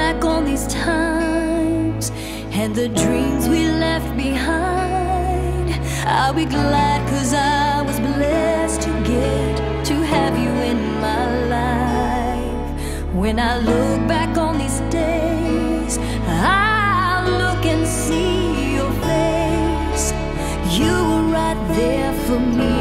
back on these times and the dreams we left behind, I'll be glad 'cause I was blessed to get to have you in my life. When I look back on these days, I'll look and see your face. You were right there for me